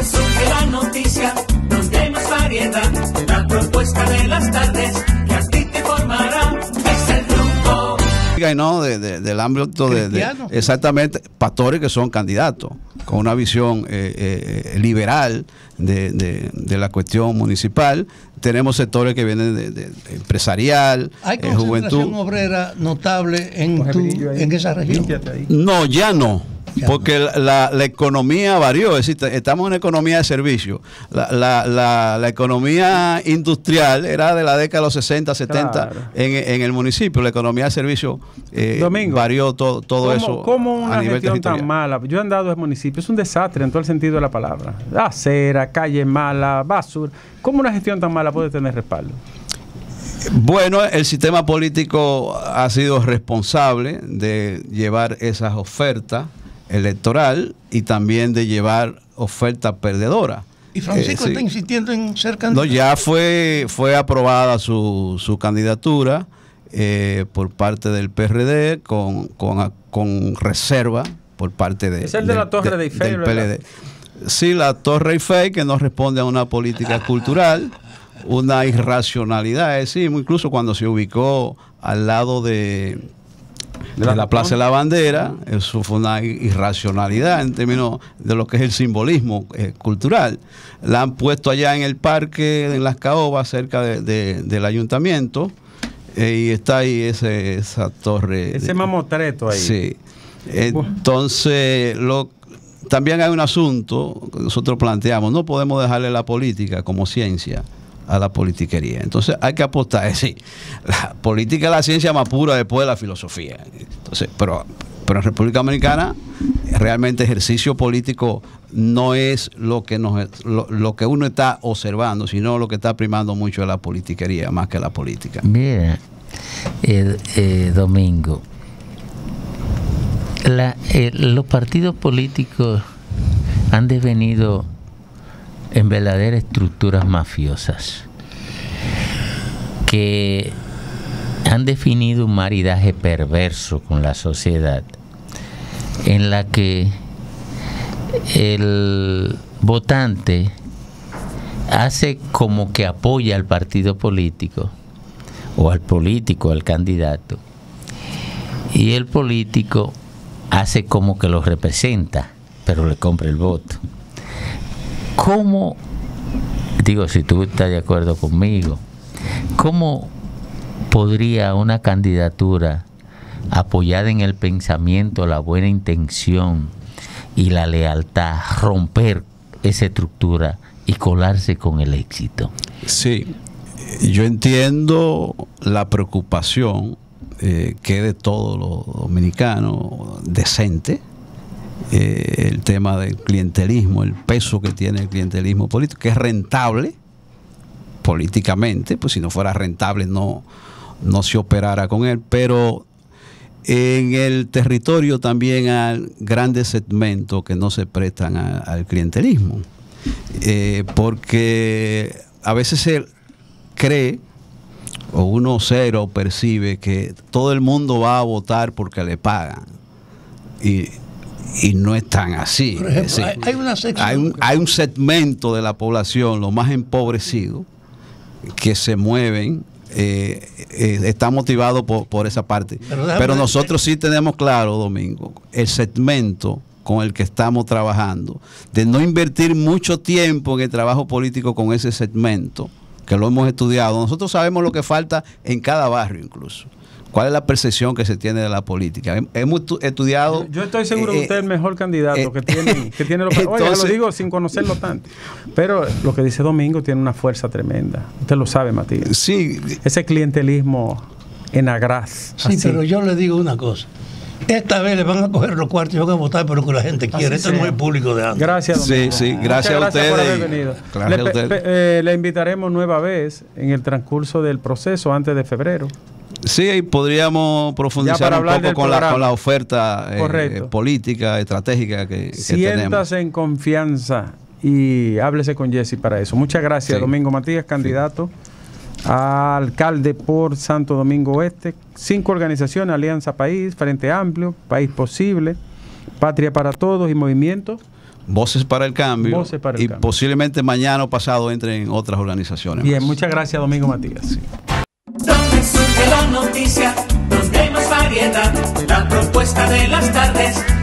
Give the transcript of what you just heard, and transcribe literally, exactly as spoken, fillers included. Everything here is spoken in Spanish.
surge la noticia, donde hay más variedad, la propuesta de las tardes que a ti te formará, es el rumbo. Y no, de, de, del ámbito de, de exactamente pastores que son candidatos con una visión eh, eh, liberal de, de, de la cuestión municipal. Tenemos sectores que vienen de, de, de empresarial, ¿Hay eh, concentración juventud obrera notable en, tu, en esa región? No, ya no. Porque la, la economía varió, es decir, estamos en una economía de servicio. La, la, la, la economía industrial era de la década de los sesenta, setenta, claro, en, en el municipio. La economía de servicio eh, Domingo, varió to, todo ¿cómo, eso. ¿Cómo una a nivel gestión tan mala? Yo he andado en municipio, es un desastre en todo el sentido de la palabra. Acera, calle mala, basura. ¿Cómo una gestión tan mala puede tener respaldo? Bueno, el sistema político ha sido responsable de llevar esas ofertas electoral y también de llevar oferta perdedora. ¿Y Francisco eh, está sí. insistiendo en ser candidato? No, ya fue, fue aprobada su, su candidatura eh, por parte del P R D con, con, con reserva por parte de, ¿Es el de, de la Torre de, de Eiffel, del P L D. Sí, la Torre Eiffel, que no responde a una política cultural, una irracionalidad, es decir, incluso cuando se ubicó al lado de de la, de la Plaza de la Bandera, eso fue una irracionalidad en términos de lo que es el simbolismo eh, cultural. La han puesto allá en el parque, en las caobas, cerca de, de, del ayuntamiento, eh, y está ahí ese, esa torre. Ese de, mamotreto ahí. Sí. Entonces, lo, también hay un asunto que nosotros planteamos, no podemos dejarle la política como ciencia a la politiquería. Entonces hay que apostar, es decir, la política es la ciencia más pura después de la filosofía. Entonces, pero, pero en República Dominicana realmente ejercicio político no es lo que nos lo, lo que uno está observando, sino lo que está primando mucho es la politiquería más que la política. Mira, eh, eh, Domingo, la, eh, los partidos políticos han devenido en verdaderas estructuras mafiosas que han definido un maridaje perverso con la sociedad, en la que el votante hace como que apoya al partido político o al político, al candidato, y el político hace como que lo representa, pero le compra el voto. ¿Cómo, digo, si tú estás de acuerdo conmigo, cómo podría una candidatura apoyada en el pensamiento, la buena intención y la lealtad romper esa estructura y colarse con el éxito? Sí, yo entiendo la preocupación eh, que es de todos los dominicanos decente. Eh, el tema del clientelismo, el peso que tiene el clientelismo político, que es rentable políticamente, pues si no fuera rentable no, no se operara con él, pero en el territorio también hay grandes segmentos que no se prestan a, al clientelismo, eh, porque a veces se cree o uno cero percibe que todo el mundo va a votar porque le pagan, y Y no es tan así. Por ejemplo, sí. hay, hay, una sección hay, un, hay un segmento de la población, lo más empobrecido, que se mueven, eh, eh, está motivado por, por esa parte. Pero, Pero nosotros sí tenemos claro, Domingo, el segmento con el que estamos trabajando, de no invertir mucho tiempo en el trabajo político con ese segmento, que lo hemos estudiado. Nosotros sabemos lo que falta en cada barrio incluso. ¿Cuál es la percepción que se tiene de la política? Hemos estudiado... Yo estoy seguro eh, que usted es el mejor candidato eh, que tiene, que tiene lo que... Oye, lo digo sin conocerlo tanto. Pero lo que dice Domingo tiene una fuerza tremenda. Usted lo sabe, Matías. Sí. Ese clientelismo en agraz. Sí, así. Pero yo le digo una cosa. Esta vez le van a coger los cuartos y van a votar por lo que la gente quiere. Esto no es el público de antes. Gracias, Domingo. Sí, sí. Gracias, gracias a ustedes. por haber venido. Gracias le, a ustedes. Pe, eh, le invitaremos nueva vez en el transcurso del proceso antes de febrero. Sí, podríamos profundizar un poco con la, con la oferta eh, política, estratégica que, que Siéntase tenemos. en confianza y háblese con Jesse para eso. Muchas gracias, sí. Domingo Matías, candidato sí. a alcalde por Santo Domingo Oeste. Cinco organizaciones: Alianza País, Frente Amplio, País Posible, Patria para Todos y Movimiento Voces para el Cambio. Voces para el y Cambio. Posiblemente mañana o pasado entren en otras organizaciones. Bien, más. muchas gracias, Domingo Matías. Sí. Donde surge la noticia, donde hay más variedad, la propuesta de las tardes